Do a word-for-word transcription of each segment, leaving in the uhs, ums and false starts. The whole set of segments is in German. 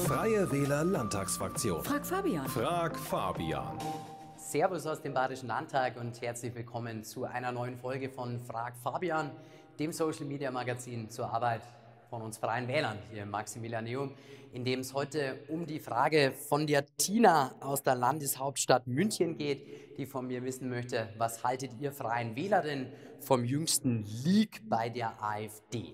Freie Wähler Landtagsfraktion. Frag Fabian. Frag Fabian. Servus aus dem Bayerischen Landtag und herzlich willkommen zu einer neuen Folge von Frag Fabian, dem Social Media Magazin zur Arbeit von uns Freien Wählern hier im Maximilianeum, in dem es heute um die Frage von der Tina aus der Landeshauptstadt München geht, die von mir wissen möchte, was haltet ihr Freien Wähler denn vom jüngsten Leak bei der AfD?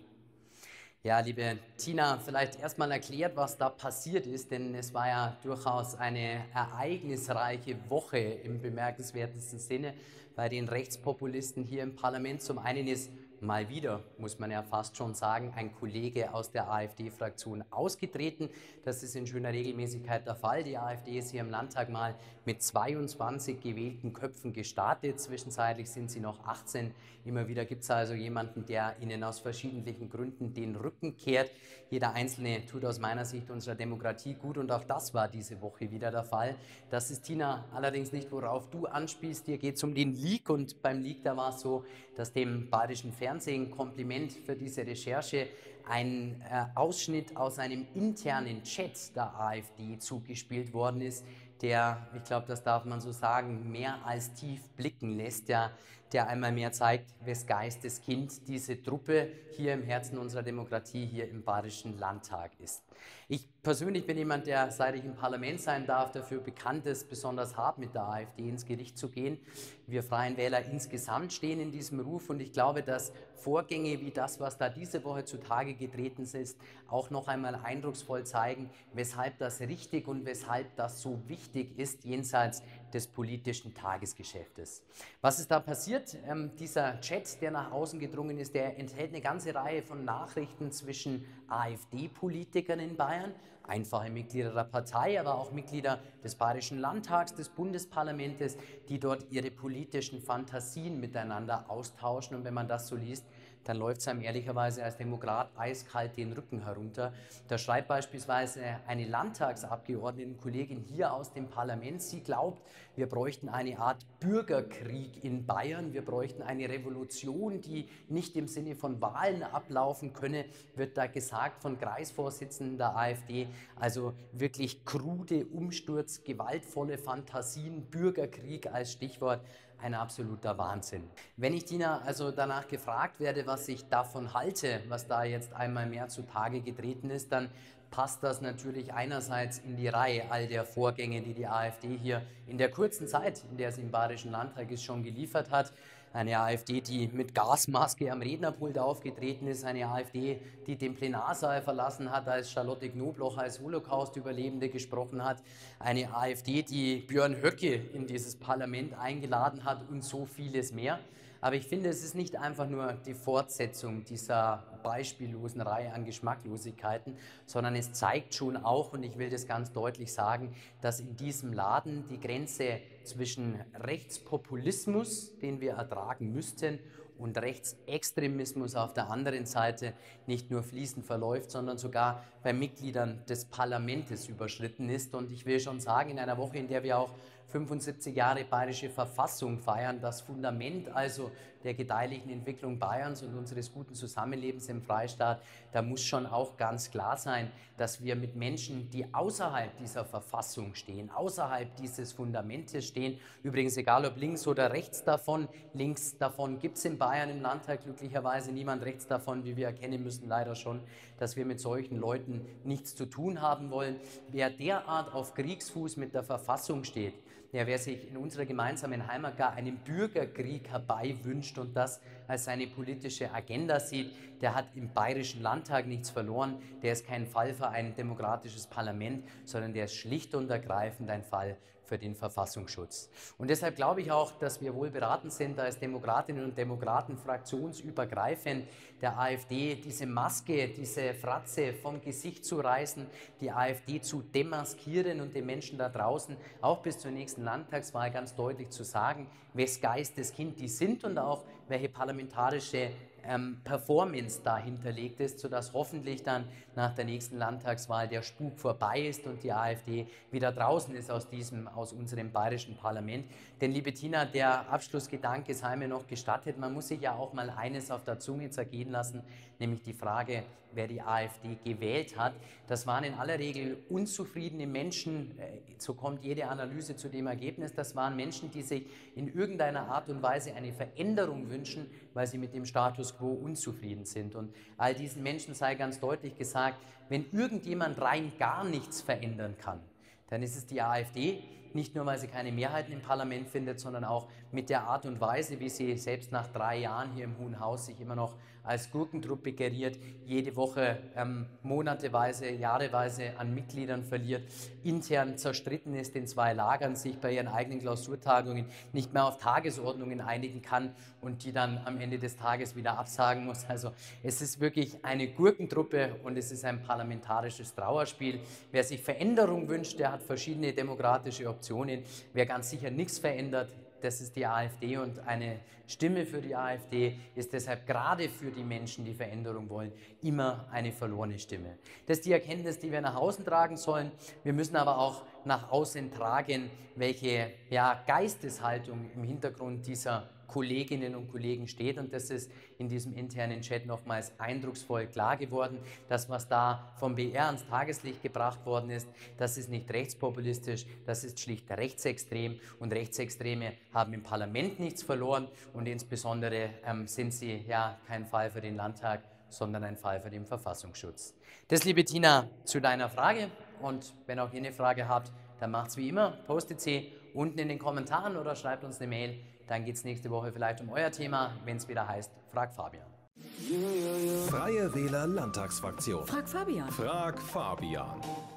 Ja, liebe Tina, vielleicht erstmal erklärt, was da passiert ist, denn es war ja durchaus eine ereignisreiche Woche im bemerkenswertesten Sinne bei den Rechtspopulisten hier im Parlament. Zum einen ist mal wieder, muss man ja fast schon sagen, ein Kollege aus der AfD-Fraktion ausgetreten. Das ist in schöner Regelmäßigkeit der Fall. Die AfD ist hier im Landtag mal mit zweiundzwanzig gewählten Köpfen gestartet. Zwischenzeitlich sind sie noch achtzehn. Immer wieder gibt es also jemanden, der ihnen aus verschiedenen Gründen den Rücken kehrt. Jeder Einzelne tut aus meiner Sicht unserer Demokratie gut und auch das war diese Woche wieder der Fall. Das ist, Tina, allerdings nicht, worauf du anspielst. Dir geht es um den Leak und beim Leak, da war es so, dass dem bayerischen Fernsehen Kompliment für diese Recherche ein äh, Ausschnitt aus einem internen Chat der AfD zugespielt worden ist, der, ich glaube, das darf man so sagen, mehr als tief blicken lässt, der, der einmal mehr zeigt, wes Geistes Kind diese Truppe hier im Herzen unserer Demokratie hier im Bayerischen Landtag ist. Ich persönlich bin jemand, der, seit ich im Parlament sein darf, dafür bekannt ist, besonders hart mit der AfD ins Gericht zu gehen. Wir Freien Wähler insgesamt stehen in diesem Ruf und ich glaube, dass Vorgänge wie das, was da diese Woche zutage getreten ist, auch noch einmal eindrucksvoll zeigen, weshalb das richtig und weshalb das so wichtig ist, jenseits des politischen Tagesgeschäftes. Was ist da passiert? Ähm, dieser Chat, der nach außen gedrungen ist, der enthält eine ganze Reihe von Nachrichten zwischen AfD-Politikern in Bayern, einfache Mitglieder der Partei, aber auch Mitglieder des Bayerischen Landtags, des Bundesparlamentes, die dort ihre politischen Fantasien miteinander austauschen. Und wenn man das so liest, dann läuft es einem ehrlicherweise als Demokrat eiskalt den Rücken herunter. Da schreibt beispielsweise eine Landtagsabgeordnetenkollegin hier aus dem Parlament, sie glaubt, wir bräuchten eine Art Bürgerkrieg in Bayern, wir bräuchten eine Revolution, die nicht im Sinne von Wahlen ablaufen könne, wird da gesagt von Kreisvorsitzenden der AfD. Also wirklich krude Umsturz, gewaltvolle Fantasien, Bürgerkrieg als Stichwort. Ein absoluter Wahnsinn. Wenn ich, Tina, also danach gefragt werde, was ich davon halte, was da jetzt einmal mehr zutage getreten ist, dann passt das natürlich einerseits in die Reihe all der Vorgänge, die die AfD hier in der kurzen Zeit, in der sie im Bayerischen Landtag ist, schon geliefert hat. Eine AfD, die mit Gasmaske am Rednerpult aufgetreten ist, eine AfD, die den Plenarsaal verlassen hat, als Charlotte Knobloch als Holocaust-Überlebende gesprochen hat, eine AfD, die Björn Höcke in dieses Parlament eingeladen hat und so vieles mehr. Aber ich finde, es ist nicht einfach nur die Fortsetzung dieser beispiellosen Reihe an Geschmacklosigkeiten, sondern es zeigt schon auch, und ich will das ganz deutlich sagen, dass in diesem Laden die Grenze zwischen Rechtspopulismus, den wir ertragen müssten, und Rechtsextremismus auf der anderen Seite nicht nur fließend verläuft, sondern sogar bei Mitgliedern des Parlaments überschritten ist. Und ich will schon sagen, in einer Woche, in der wir auch fünfundsiebzig Jahre Bayerische Verfassung feiern, das Fundament also der gedeihlichen Entwicklung Bayerns und unseres guten Zusammenlebens im Freistaat, da muss schon auch ganz klar sein, dass wir mit Menschen, die außerhalb dieser Verfassung stehen, außerhalb dieses Fundamentes stehen, übrigens egal ob links oder rechts davon, links davon gibt es in Bayern im Landtag glücklicherweise niemand, rechts davon, wie wir erkennen müssen, leider schon, dass wir mit solchen Leuten nichts zu tun haben wollen. Wer derart auf Kriegsfuß mit der Verfassung steht, ja, wer sich in unserer gemeinsamen Heimat gar einen Bürgerkrieg herbeiwünscht und das als seine politische Agenda sieht, der hat im Bayerischen Landtag nichts verloren. Der ist kein Fall für ein demokratisches Parlament, sondern der ist schlicht und ergreifend ein Fall für den Verfassungsschutz. Und deshalb glaube ich auch, dass wir wohl beraten sind, als Demokratinnen und Demokraten fraktionsübergreifend der AfD diese Maske, diese Fratze vom Gesicht zu reißen, die AfD zu demaskieren und den Menschen da draußen auch bis zur nächsten Landtagswahl ganz deutlich zu sagen, wes Geistes Kind die sind und auch welche parlamentarische ähm, Performance dahinterlegt ist, sodass hoffentlich dann nach der nächsten Landtagswahl der Spuk vorbei ist und die AfD wieder draußen ist aus diesem, aus unserem bayerischen Parlament. Denn liebe Tina, der Abschlussgedanke sei mir noch gestattet, man muss sich ja auch mal eines auf der Zunge zergehen lassen, nämlich die Frage, wer die AfD gewählt hat. Das waren in aller Regel unzufriedene Menschen, so kommt jede Analyse zu dem Ergebnis, das waren Menschen, die sich in irgendeiner Art und Weise eine Veränderung wünschen, weil sie mit dem Status quo unzufrieden sind. Und all diesen Menschen sei ganz deutlich gesagt, wenn irgendjemand rein gar nichts verändern kann, dann ist es die AfD. Nicht nur, weil sie keine Mehrheiten im Parlament findet, sondern auch mit der Art und Weise, wie sie selbst nach drei Jahren hier im Hohen Haus sich immer noch als Gurkentruppe geriert, jede Woche ähm, monateweise, jahreweise an Mitgliedern verliert, intern zerstritten ist in zwei Lagern, sich bei ihren eigenen Klausurtagungen nicht mehr auf Tagesordnungen einigen kann und die dann am Ende des Tages wieder absagen muss. Also es ist wirklich eine Gurkentruppe und es ist ein parlamentarisches Trauerspiel. Wer sich Veränderung wünscht, der hat verschiedene demokratische Optionen. Wer ganz sicher nichts verändert, das ist die AfD und eine Stimme für die AfD ist deshalb gerade für die Menschen, die Veränderung wollen, immer eine verlorene Stimme. Das ist die Erkenntnis, die wir nach außen tragen sollen. Wir müssen aber auch nach außen tragen, welche ja, Geisteshaltung im Hintergrund dieser Kolleginnen und Kollegen steht und das ist in diesem internen Chat nochmals eindrucksvoll klar geworden. Das, was da vom B R ans Tageslicht gebracht worden ist, das ist nicht rechtspopulistisch, das ist schlicht rechtsextrem und Rechtsextreme haben im Parlament nichts verloren und insbesondere ähm, sind sie ja kein Fall für den Landtag, sondern ein Fall für den Verfassungsschutz. Das, liebe Tina, zu deiner Frage und wenn auch ihr eine Frage habt, dann macht's wie immer, postet sie unten in den Kommentaren oder schreibt uns eine Mail. Dann geht es nächste Woche vielleicht um euer Thema, wenn es wieder heißt, Frag Fabian. Freie Wähler Landtagsfraktion. Frag Fabian. Frag Fabian.